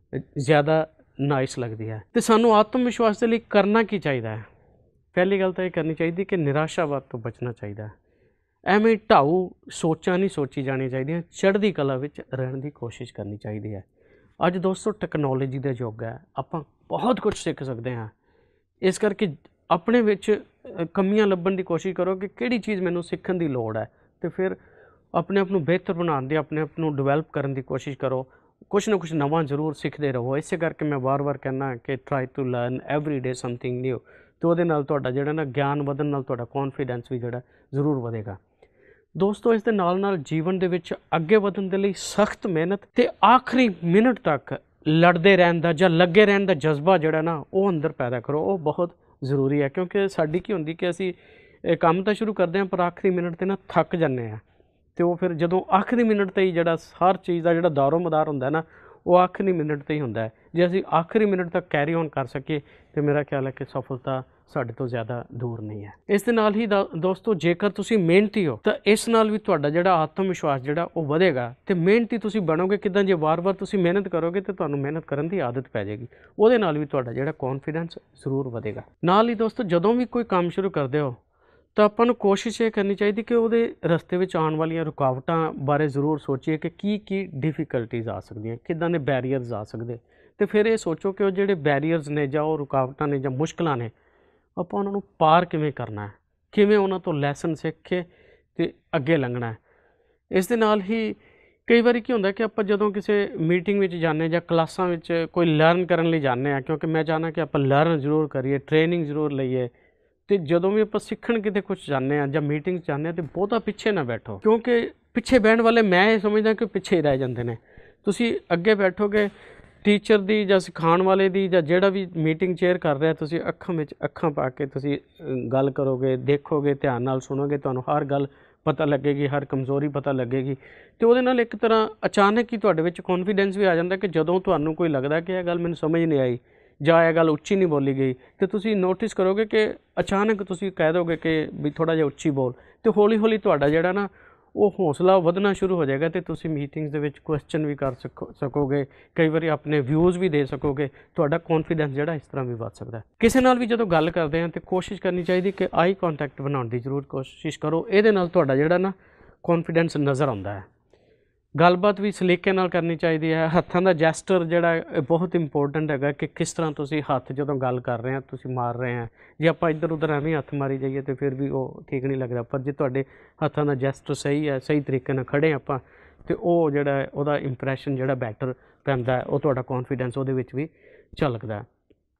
ਜ਼ਿਆਦਾ ਨਾਈਸ ਲੱਗਦੀ ਹੈ। ਅਤੇ ਸਾਨੂੰ ਆਤਮ ਵਿਸ਼ਵਾਸ ਦੇ ਲਈ ਕਰਨਾ ਕੀ ਚਾਹੀਦਾ ਹੈ? ਪਹਿਲੀ ਗੱਲ ਤਾਂ ਇਹ ਕਰਨੀ ਚਾਹੀਦੀ ਕਿ ਨਿਰਾਸ਼ਾਵਾਦ ਤੋਂ ਬਚਣਾ ਚਾਹੀਦਾ ਹੈ। ਐਵੇਂ ਢਾਊ ਸੋਚਾਂ ਨਹੀਂ ਸੋਚੀ ਜਾਣੀਆਂ ਚਾਹੀਦੀਆਂ, ਚੜ੍ਹਦੀ ਕਲਾ ਵਿੱਚ ਰਹਿਣ ਦੀ ਕੋਸ਼ਿਸ਼ ਕਰਨੀ ਚਾਹੀਦੀ ਹੈ। ਅੱਜ ਦੋਸਤੋ ਟੈਕਨੋਲੋਜੀ ਦਾ ਯੁੱਗ ਹੈ, ਆਪਾਂ ਬਹੁਤ ਕੁਝ ਸਿੱਖ ਸਕਦੇ ਹਾਂ। ਇਸ ਕਰਕੇ ਆਪਣੇ ਵਿੱਚ ਕਮੀਆਂ ਲੱਭਣ ਦੀ ਕੋਸ਼ਿਸ਼ ਕਰੋ ਕਿ ਕਿਹੜੀ ਚੀਜ਼ ਮੈਨੂੰ ਸਿੱਖਣ ਦੀ ਲੋੜ ਹੈ ਅਤੇ ਫਿਰ ਆਪਣੇ ਆਪ ਨੂੰ ਬਿਹਤਰ ਬਣਾਉਣ ਦੀ, ਆਪਣੇ ਆਪ ਨੂੰ ਡਿਵੈਲਪ ਕਰਨ ਦੀ ਕੋਸ਼ਿਸ਼ ਕਰੋ। ਕੁਛ ਨਾ ਕੁਛ ਨਵਾਂ ਜ਼ਰੂਰ ਸਿੱਖਦੇ ਰਹੋ। ਇਸੇ ਕਰਕੇ ਮੈਂ ਵਾਰ-ਵਾਰ ਕਹਿੰਦਾ ਕਿ try to learn every day something new, ਅਤੇ ਉਹਦੇ ਨਾਲ ਤੁਹਾਡਾ ਜਿਹੜਾ ਨਾ ਗਿਆਨ ਵਧਣ ਨਾਲ ਤੁਹਾਡਾ ਕੌਨਫੀਡੈਂਸ ਵੀ ਜਿਹੜਾ ਜ਼ਰੂਰ ਵਧੇਗਾ। ਦੋਸਤੋ ਇਸ ਦੇ ਨਾਲ ਜੀਵਨ ਦੇ ਵਿੱਚ ਅੱਗੇ ਵਧਣ ਦੇ ਲਈ ਸਖਤ ਮਿਹਨਤ ਅਤੇ ਆਖਰੀ ਮਿੰਟ ਤੱਕ ਲੜਦੇ ਰਹਿਣ ਦਾ ਜਾਂ ਲੱਗੇ ਰਹਿਣ ਦਾ ਜਜ਼ਬਾ ਜਿਹੜਾ ਨਾ ਉਹ ਅੰਦਰ ਪੈਦਾ ਕਰੋ। ਉਹ ਬਹੁਤ ਜ਼ਰੂਰੀ ਹੈ ਕਿਉਂਕਿ ਸਾਡੀ ਕੀ ਹੁੰਦੀ ਕਿ ਅਸੀਂ ਕੰਮ ਤਾਂ ਸ਼ੁਰੂ ਕਰਦੇ ਹਾਂ ਪਰ ਆਖਰੀ ਮਿੰਟ 'ਤੇ ਨਾ ਥੱਕ ਜਾਂਦੇ ਹਾਂ ਅਤੇ ਉਹ ਫਿਰ ਜਦੋਂ ਆਖਰੀ ਮਿੰਟ 'ਤੇ ਹੀ ਜਿਹੜਾ ਹਰ ਚੀਜ਼ ਦਾ ਜਿਹੜਾ ਦਾਰੋ ਮਦਾਰ ਹੁੰਦਾ ਨਾ ਉਹ ਆਖਰੀ ਮਿੰਟ 'ਤੇ ਹੀ ਹੁੰਦਾ ਹੈ। ਜੇ ਅਸੀਂ ਆਖਰੀ ਮਿੰਟ ਤੱਕ ਕੈਰੀ ਔਨ ਕਰ ਸਕੀਏ ਤਾਂ ਮੇਰਾ ਖਿਆਲ ਹੈ ਕਿ ਸਫਲਤਾ ਸਾਡੇ ਤੋਂ ਜ਼ਿਆਦਾ ਦੂਰ ਨਹੀਂ ਹੈ। ਇਸ ਦੇ ਨਾਲ ਹੀ ਦੋਸਤੋ ਜੇਕਰ ਤੁਸੀਂ ਮਿਹਨਤੀ ਹੋ ਤਾਂ ਇਸ ਨਾਲ ਵੀ ਤੁਹਾਡਾ ਜਿਹੜਾ ਆਤਮ ਵਿਸ਼ਵਾਸ ਜਿਹੜਾ ਉਹ ਵਧੇਗਾ ਅਤੇ ਮਿਹਨਤੀ ਤੁਸੀਂ ਬਣੋਗੇ ਕਿੱਦਾਂ? ਜੇ ਵਾਰ-ਵਾਰ ਤੁਸੀਂ ਮਿਹਨਤ ਕਰੋਗੇ ਤਾਂ ਤੁਹਾਨੂੰ ਮਿਹਨਤ ਕਰਨ ਦੀ ਆਦਤ ਪੈ ਜਾਏਗੀ, ਉਹਦੇ ਨਾਲ ਵੀ ਤੁਹਾਡਾ ਜਿਹੜਾ ਕੌਨਫੀਡੈਂਸ ਜ਼ਰੂਰ ਵਧੇਗਾ। ਨਾਲ ਹੀ ਦੋਸਤੋ ਜਦੋਂ ਵੀ ਕੋਈ ਕੰਮ ਸ਼ੁਰੂ ਕਰਦੇ ਹੋ ਤਾਂ ਆਪਾਂ ਨੂੰ ਕੋਸ਼ਿਸ਼ ਇਹ ਕਰਨੀ ਚਾਹੀਦੀ ਕਿ ਉਹਦੇ ਰਸਤੇ ਵਿੱਚ ਆਉਣ ਵਾਲੀਆਂ ਰੁਕਾਵਟਾਂ ਬਾਰੇ ਜ਼ਰੂਰ ਸੋਚੀਏ ਕਿ ਕੀ ਡਿਫੀਕਲਟੀਜ਼ ਆ ਸਕਦੀਆਂ, ਕਿੱਦਾਂ ਦੇ ਬੈਰੀਅਰਸ ਆ ਸਕਦੇ, ਅਤੇ ਫਿਰ ਇਹ ਸੋਚੋ ਕਿ ਉਹ ਜਿਹੜੇ ਬੈਰੀਅਰਸ ਨੇ ਜਾਂ ਉਹ ਰੁਕਾਵਟਾਂ ਨੇ ਜਾਂ ਮੁਸ਼ਕਲਾਂ ਨੇ ਆਪਾਂ ਉਹਨਾਂ ਨੂੰ ਪਾਰ ਕਿਵੇਂ ਕਰਨਾ ਹੈ, ਕਿਵੇਂ ਉਹਨਾਂ ਤੋਂ ਲੈਸਨ ਸਿੱਖ ਕੇ ਅਤੇ ਅੱਗੇ ਲੰਘਣਾ ਹੈ। ਇਸ ਦੇ ਨਾਲ ਹੀ ਕਈ ਵਾਰੀ ਕੀ ਹੁੰਦਾ ਕਿ ਆਪਾਂ ਜਦੋਂ ਕਿਸੇ ਮੀਟਿੰਗ ਵਿੱਚ ਜਾਂਦੇ ਜਾਂ ਕਲਾਸਾਂ ਵਿੱਚ ਕੋਈ ਲਰਨ ਕਰਨ ਲਈ ਜਾਂਦੇ ਹਾਂ, ਕਿਉਂਕਿ ਮੈਂ ਚਾਹੁੰਦਾ ਕਿ ਆਪਾਂ ਲਰਨ ਜ਼ਰੂਰ ਕਰੀਏ, ਟ੍ਰੇਨਿੰਗ ਜ਼ਰੂਰ ਲਈਏ, ਅਤੇ ਜਦੋਂ ਵੀ ਆਪਾਂ ਸਿੱਖਣ ਕਿਤੇ ਕੁਛ ਜਾਂਦੇ ਹਾਂ ਜਾਂ ਮੀਟਿੰਗ 'ਚ ਜਾਂਦੇ ਹਾਂ ਤਾਂ ਬਹੁਤਾ ਪਿੱਛੇ ਨਾ ਬੈਠੋ, ਕਿਉਂਕਿ ਪਿੱਛੇ ਬਹਿਣ ਵਾਲੇ ਮੈਂ ਇਹ ਸਮਝਦਾ ਕਿ ਪਿੱਛੇ ਹੀ ਰਹਿ ਜਾਂਦੇ ਨੇ। ਤੁਸੀਂ ਅੱਗੇ ਬੈਠੋਗੇ, ਟੀਚਰ ਦੀ ਜਾਂ ਸਿਖਾਉਣ ਵਾਲੇ ਦੀ ਜਾਂ ਜਿਹੜਾ ਵੀ ਮੀਟਿੰਗ ਚੇਅਰ ਕਰ ਰਿਹਾ, ਤੁਸੀਂ ਅੱਖਾਂ ਵਿੱਚ ਅੱਖਾਂ ਪਾ ਕੇ ਤੁਸੀਂ ਗੱਲ ਕਰੋਗੇ, ਦੇਖੋਗੇ, ਧਿਆਨ ਨਾਲ ਸੁਣੋਗੇ, ਤੁਹਾਨੂੰ ਹਰ ਗੱਲ ਪਤਾ ਲੱਗੇਗੀ, ਹਰ ਕਮਜ਼ੋਰੀ ਪਤਾ ਲੱਗੇਗੀ, ਅਤੇ ਉਹਦੇ ਨਾਲ ਇੱਕ ਤਰ੍ਹਾਂ ਅਚਾਨਕ ਹੀ ਤੁਹਾਡੇ ਵਿੱਚ ਕੌਨਫੀਡੈਂਸ ਵੀ ਆ ਜਾਂਦਾ ਕਿ ਜਦੋਂ ਤੁਹਾਨੂੰ ਕੋਈ ਲੱਗਦਾ ਕਿ ਇਹ ਗੱਲ ਮੈਨੂੰ ਸਮਝ ਨਹੀਂ ਆਈ ਜਾਂ ਇਹ ਗੱਲ ਉੱਚੀ ਨਹੀਂ ਬੋਲੀ ਗਈ, ਅਤੇ ਤੁਸੀਂ ਨੋਟਿਸ ਕਰੋਗੇ ਕਿ ਅਚਾਨਕ ਤੁਸੀਂ ਕਹਿ ਦੋਗੇ ਕਿ ਵੀ ਥੋੜ੍ਹਾ ਜਿਹਾ ਉੱਚੀ ਬੋਲ, ਅਤੇ ਹੌਲੀ ਹੌਲੀ ਤੁਹਾਡਾ ਜਿਹੜਾ ਨਾ ਉਹ ਹੌਸਲਾ ਵਧਣਾ ਸ਼ੁਰੂ ਹੋ ਜਾਏਗਾ, ਅਤੇ ਤੁਸੀਂ ਮੀਟਿੰਗਸ ਦੇ ਵਿੱਚ ਕੁਐਸਚਨ ਵੀ ਕਰ ਸਕੋਗੇ, ਕਈ ਵਾਰੀ ਆਪਣੇ ਵਿਊਜ਼ ਵੀ ਦੇ ਸਕੋਗੇ, ਤੁਹਾਡਾ ਕੌਨਫੀਡੈਂਸ ਜਿਹੜਾ ਇਸ ਤਰ੍ਹਾਂ ਵੀ ਵੱਧ ਸਕਦਾ। ਕਿਸੇ ਨਾਲ ਵੀ ਜਦੋਂ ਗੱਲ ਕਰਦੇ ਹਾਂ ਤਾਂ ਕੋਸ਼ਿਸ਼ ਕਰਨੀ ਚਾਹੀਦੀ ਕਿ ਆਈ ਕੰਟੈਕਟ ਬਣਾਉਣ ਦੀ ਜ਼ਰੂਰ ਕੋਸ਼ਿਸ਼ ਕਰੋ, ਇਹਦੇ ਨਾਲ ਤੁਹਾਡਾ ਜਿਹੜਾ ਨਾ ਕੌਨਫੀਡੈਂਸ ਨਜ਼ਰ ਆਉਂਦਾ ਹੈ। ਗੱਲਬਾਤ ਵੀ ਸਲੀਕੇ ਨਾਲ ਕਰਨੀ ਚਾਹੀਦੀ ਹੈ। ਹੱਥਾਂ ਦਾ ਜੈਸਟਰ ਜਿਹੜਾ ਇਹ ਬਹੁਤ ਇੰਪੋਰਟੈਂਟ ਹੈਗਾ ਕਿ ਕਿਸ ਤਰ੍ਹਾਂ ਤੁਸੀਂ ਹੱਥ ਜਦੋਂ ਗੱਲ ਕਰ ਰਹੇ ਆ ਤੁਸੀਂ ਮਾਰ ਰਹੇ ਆ, ਜੇ ਆਪਾਂ ਇੱਧਰ ਉੱਧਰ ਐਵੇਂ ਹੱਥ ਮਾਰੀ ਜਾਈਏ ਤਾਂ ਫਿਰ ਵੀ ਉਹ ਠੀਕ ਨਹੀਂ ਲੱਗਦਾ, ਪਰ ਜੇ ਤੁਹਾਡੇ ਹੱਥਾਂ ਦਾ ਜੈਸਟਰ ਸਹੀ ਹੈ, ਸਹੀ ਤਰੀਕੇ ਨਾਲ ਖੜ੍ਹੇ ਆਪਾਂ, ਅਤੇ ਉਹ ਜਿਹੜਾ ਉਹਦਾ ਇੰਪਰੈਸ਼ਨ ਜਿਹੜਾ ਬੈਟਰ ਪੈਂਦਾ ਹੈ, ਉਹ ਤੁਹਾਡਾ ਕੌਨਫੀਡੈਂਸ ਉਹਦੇ ਵਿੱਚ ਵੀ ਝਲਕਦਾ ਹੈ।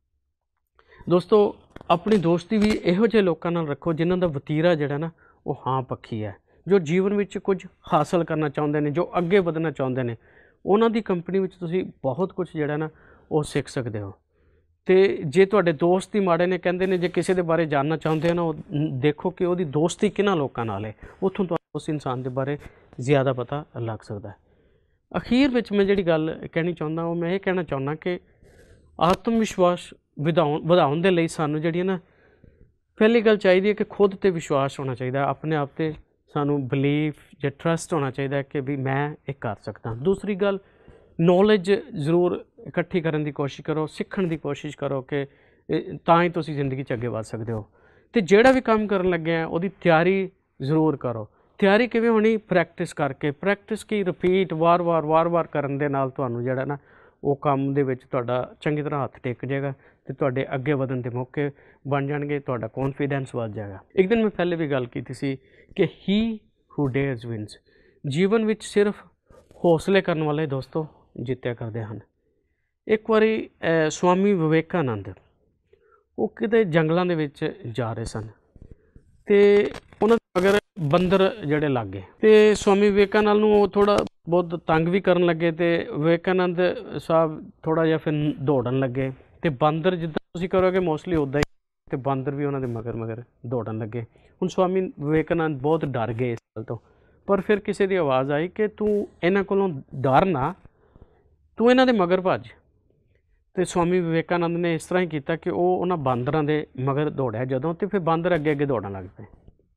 ਦੋਸਤੋ, ਆਪਣੀ ਦੋਸਤੀ ਵੀ ਇਹੋ ਜਿਹੇ ਲੋਕਾਂ ਨਾਲ ਰੱਖੋ ਜਿਨ੍ਹਾਂ ਦਾ ਵਤੀਰਾ ਜਿਹੜਾ ਨਾ ਉਹ ਹਾਂ ਪੱਖੀ ਹੈ, ਜੋ ਜੀਵਨ ਵਿੱਚ ਕੁਝ ਹਾਸਲ ਕਰਨਾ ਚਾਹੁੰਦੇ ਨੇ, ਜੋ ਅੱਗੇ ਵਧਣਾ ਚਾਹੁੰਦੇ ਨੇ। ਉਹਨਾਂ ਦੀ ਕੰਪਨੀ ਵਿੱਚ ਤੁਸੀਂ ਬਹੁਤ ਕੁਝ ਜਿਹੜਾ ਨਾ ਉਹ ਸਿੱਖ ਸਕਦੇ ਹੋ। ਅਤੇ ਜੇ ਤੁਹਾਡੇ ਦੋਸਤ ਹੀ ਮਾੜੇ ਨੇ, ਕਹਿੰਦੇ ਨੇ ਜੇ ਕਿਸੇ ਦੇ ਬਾਰੇ ਜਾਣਨਾ ਚਾਹੁੰਦੇ ਹੋ ਨਾ, ਉਹ ਦੇਖੋ ਕਿ ਉਹਦੀ ਦੋਸਤੀ ਕਿਹਨਾਂ ਲੋਕਾਂ ਨਾਲ ਹੈ, ਉੱਥੋਂ ਤੁਹਾਨੂੰ ਉਸ ਇਨਸਾਨ ਦੇ ਬਾਰੇ ਜ਼ਿਆਦਾ ਪਤਾ ਲੱਗ ਸਕਦਾ ਹੈ। ਅਖੀਰ ਵਿੱਚ ਮੈਂ ਜਿਹੜੀ ਗੱਲ ਕਹਿਣੀ ਚਾਹੁੰਦਾ ਉਹ ਮੈਂ ਇਹ ਕਹਿਣਾ ਚਾਹੁੰਦਾ ਕਿ ਆਤਮ ਵਿਸ਼ਵਾਸ ਵਧਾਉਣ ਦੇ ਲਈ ਸਾਨੂੰ ਜਿਹੜੀ ਨਾ ਪਹਿਲੀ ਗੱਲ ਚਾਹੀਦੀ ਹੈ ਕਿ ਖੁਦ 'ਤੇ ਵਿਸ਼ਵਾਸ ਹੋਣਾ ਚਾਹੀਦਾ, ਆਪਣੇ ਆਪ 'ਤੇ ਸਾਨੂੰ ਬਿਲੀਫ ਜਾਂ ਟਰਸਟ ਹੋਣਾ ਚਾਹੀਦਾ ਕਿ ਵੀ ਮੈਂ ਇਹ ਕਰ ਸਕਦਾ। ਦੂਸਰੀ ਗੱਲ, ਨੌਲੇਜ ਜ਼ਰੂਰ ਇਕੱਠੀ ਕਰਨ ਦੀ ਕੋਸ਼ਿਸ਼ ਕਰੋ, ਸਿੱਖਣ ਦੀ ਕੋਸ਼ਿਸ਼ ਕਰੋ ਕਿ ਤਾਂ ਹੀ ਤੁਸੀਂ ਜ਼ਿੰਦਗੀ 'ਚ ਅੱਗੇ ਵਧ ਸਕਦੇ ਹੋ। ਅਤੇ ਜਿਹੜਾ ਵੀ ਕੰਮ ਕਰਨ ਲੱਗੇ ਆ ਉਹਦੀ ਤਿਆਰੀ ਜ਼ਰੂਰ ਕਰੋ। ਤਿਆਰੀ ਕਿਵੇਂ ਹੋਣੀ? ਪ੍ਰੈਕਟਿਸ ਕਰਕੇ। ਪ੍ਰੈਕਟਿਸ ਕੀ? ਰਿਪੀਟ, ਵਾਰ-ਵਾਰ ਕਰਨ ਦੇ ਨਾਲ ਤੁਹਾਨੂੰ ਜਿਹੜਾ ਨਾ ਉਹ ਕੰਮ ਦੇ ਵਿੱਚ ਤੁਹਾਡਾ ਚੰਗੀ ਤਰ੍ਹਾਂ ਹੱਥ ਟਿਕ ਜਾਏਗਾ ਅਤੇ ਤੁਹਾਡੇ ਅੱਗੇ ਵਧਣ ਦੇ ਮੌਕੇ ਬਣ ਜਾਣਗੇ, ਤੁਹਾਡਾ ਕੌਨਫੀਡੈਂਸ ਵੱਧ ਜਾਏਗਾ। ਇੱਕ ਦਿਨ ਮੈਂ ਪਹਿਲੇ ਵੀ ਗੱਲ ਕੀਤੀ ਸੀ ਕਿ ਹੀ ਹੂ ਡੇਅਰਸ ਵਿਨਸ। ਜੀਵਨ ਵਿੱਚ ਸਿਰਫ ਹੌਸਲੇ ਕਰਨ ਵਾਲੇ ਦੋਸਤੋ ਜਿੱਤਿਆ ਕਰਦੇ ਹਨ। ਇੱਕ ਵਾਰੀ ਸਵਾਮੀ ਵਿਵੇਕਾਨੰਦ ਉਹ ਕਿਤੇ ਜੰਗਲਾਂ ਦੇ ਵਿੱਚ ਜਾ ਰਹੇ ਸਨ ਅਤੇ ਉਹਨਾਂ ਦੇ ਮਗਰ ਬੰਦਰ ਜਿਹੜੇ ਲੱਗ ਗਏ, ਅਤੇ ਸਵਾਮੀ ਵਿਵੇਕਾਨੰਦ ਨੂੰ ਉਹ ਥੋੜ੍ਹਾ ਬਹੁਤ ਤੰਗ ਵੀ ਕਰਨ ਲੱਗੇ, ਅਤੇ ਵਿਵੇਕਾਨੰਦ ਸਾਹਿਬ ਥੋੜ੍ਹਾ ਜਿਹਾ ਫਿਰ ਦੌੜਨ ਲੱਗੇ, ਅਤੇ ਬਾਂਦਰ ਜਿੱਦਾਂ ਤੁਸੀਂ ਕਰੋਗੇ ਮੋਸਟਲੀ ਉੱਦਾਂ ਹੀ, ਅਤੇ ਬਾਂਦਰ ਵੀ ਉਹਨਾਂ ਦੇ ਮਗਰ ਦੌੜਨ ਲੱਗੇ। ਹੁਣ ਸਵਾਮੀ ਵਿਵੇਕਾਨੰਦ ਬਹੁਤ ਡਰ ਗਏ ਇਸ ਗੱਲ ਤੋਂ, ਪਰ ਫਿਰ ਕਿਸੇ ਦੀ ਆਵਾਜ਼ ਆਈ ਕਿ ਤੂੰ ਇਹਨਾਂ ਕੋਲੋਂ ਡਰ ਨਾ, ਤੂੰ ਇਹਨਾਂ ਦੇ ਮਗਰ ਭੱਜ। ਅਤੇ ਸਵਾਮੀ ਵਿਵੇਕਾਨੰਦ ਨੇ ਇਸ ਤਰ੍ਹਾਂ ਹੀ ਕੀਤਾ ਕਿ ਉਹ ਉਹਨਾਂ ਬਾਂਦਰਾਂ ਦੇ ਮਗਰ ਦੌੜਿਆ ਜਦੋਂ, ਅਤੇ ਫਿਰ ਬਾਂਦਰ ਅੱਗੇ ਅੱਗੇ ਦੌੜਨ ਲੱਗ ਪਏ।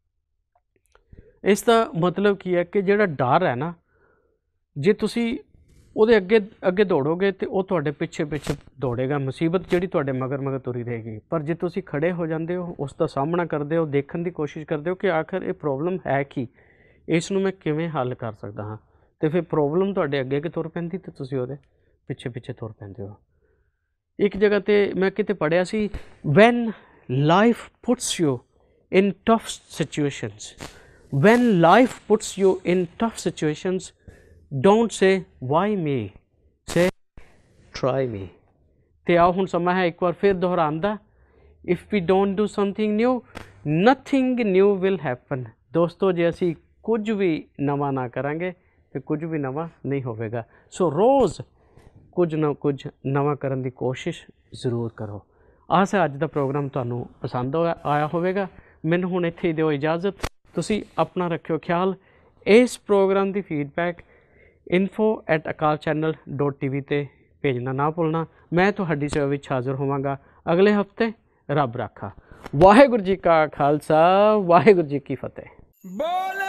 ਇਸ ਦਾ ਮਤਲਬ ਕੀ ਹੈ ਕਿ ਜਿਹੜਾ ਡਰ ਹੈ ਨਾ, ਜੇ ਤੁਸੀਂ ਉਹਦੇ ਅੱਗੇ ਦੌੜੋਗੇ ਅਤੇ ਉਹ ਤੁਹਾਡੇ ਪਿੱਛੇ ਦੌੜੇਗਾ, ਮੁਸੀਬਤ ਜਿਹੜੀ ਤੁਹਾਡੇ ਮਗਰ ਤੁਰੀ ਰਹੇਗੀ। ਪਰ ਜੇ ਤੁਸੀਂ ਖੜ੍ਹੇ ਹੋ ਜਾਂਦੇ ਹੋ, ਉਸ ਦਾ ਸਾਹਮਣਾ ਕਰਦੇ ਹੋ, ਦੇਖਣ ਦੀ ਕੋਸ਼ਿਸ਼ ਕਰਦੇ ਹੋ ਕਿ ਆਖਰ ਇਹ ਪ੍ਰੋਬਲਮ ਹੈ ਕੀ, ਇਸ ਨੂੰ ਮੈਂ ਕਿਵੇਂ ਹੱਲ ਕਰ ਸਕਦਾ ਹਾਂ, ਅਤੇ ਫਿਰ ਪ੍ਰੋਬਲਮ ਤੁਹਾਡੇ ਅੱਗੇ ਤੁਰ ਪੈਂਦੀ ਅਤੇ ਤੁਸੀਂ ਉਹਦੇ ਪਿੱਛੇ ਤੁਰ ਪੈਂਦੇ ਹੋ। ਇੱਕ ਜਗ੍ਹਾ 'ਤੇ ਮੈਂ ਕਿਤੇ ਪੜ੍ਹਿਆ ਸੀ, when life puts you in tough situations, when life puts you in tough situations, don't say why me, say try me। ਤੇ ਆਓ ਹੁਣ ਸਮਾਂ ਹੈ ਇੱਕ ਵਾਰ ਫਿਰ ਦੁਹਰਾਉਣ ਦਾ, if we don't do something new, nothing new will happen। ਦੋਸਤੋ, ਜੇ ਅਸੀਂ ਕੁਝ ਵੀ ਨਵਾਂ ਨਾ ਕਰਾਂਗੇ ਤੇ ਕੁਝ ਵੀ ਨਵਾਂ ਨਹੀਂ ਹੋਵੇਗਾ। ਸੋ ਰੋਜ਼ ਕੁਝ ਨਾ ਕੁਝ ਨਵਾਂ ਕਰਨ ਦੀ ਕੋਸ਼ਿਸ਼ ਜ਼ਰੂਰ ਕਰੋ। ਆਸ ਹੈ ਅੱਜ ਦਾ ਪ੍ਰੋਗਰਾਮ ਤੁਹਾਨੂੰ ਪਸੰਦ ਆਇਆ ਹੋਵੇਗਾ। ਮੈਨੂੰ ਹੁਣ ਇੱਥੇ ਹੀ ਦਿਓ ਇਜਾਜ਼ਤ। ਤੁਸੀਂ ਆਪਣਾ ਰੱਖਿਓ ਖਿਆਲ। ਇਸ ਪ੍ਰੋਗਰਾਮ ਦੀ ਫੀਡਬੈਕ info@akalchannel.tv 'ਤੇ ਭੇਜਣਾ ਨਾ ਭੁੱਲਣਾ। ਮੈਂ ਤੁਹਾਡੀ ਸੇਵਾ ਵਿੱਚ ਹਾਜ਼ਰ ਹੋਵਾਂਗਾ ਅਗਲੇ ਹਫ਼ਤੇ। ਰੱਬ ਰਾਖਾ। ਵਾਹਿਗੁਰੂ ਜੀ ਕਾ ਖਾਲਸਾ, ਵਾਹਿਗੁਰੂ ਜੀ ਕੀ ਫਤਿਹ। ਬੋਲੇ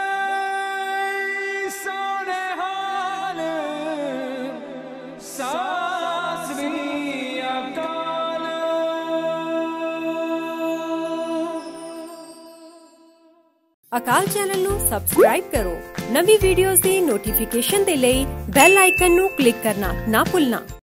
ਸੋਨੇ ਹਾਲ ਸਤਿ ਸ੍ਰੀ ਅਕਾਲ। ਅਕਾਲ ਚੈਨਲ ਨੂੰ ਸਬਸਕ੍ਰਾਈਬ ਕਰੋ। ਨਵੀਂ ਵੀਡੀਓਜ਼ ਦੀ ਨੋਟੀਫਿਕੇਸ਼ਨ ਦੇ ਲਈ ਬੈਲ ਆਈਕਨ ਨੂੰ ਕਲਿੱਕ ਕਰਨਾ ਨਾ ਭੁੱਲਣਾ।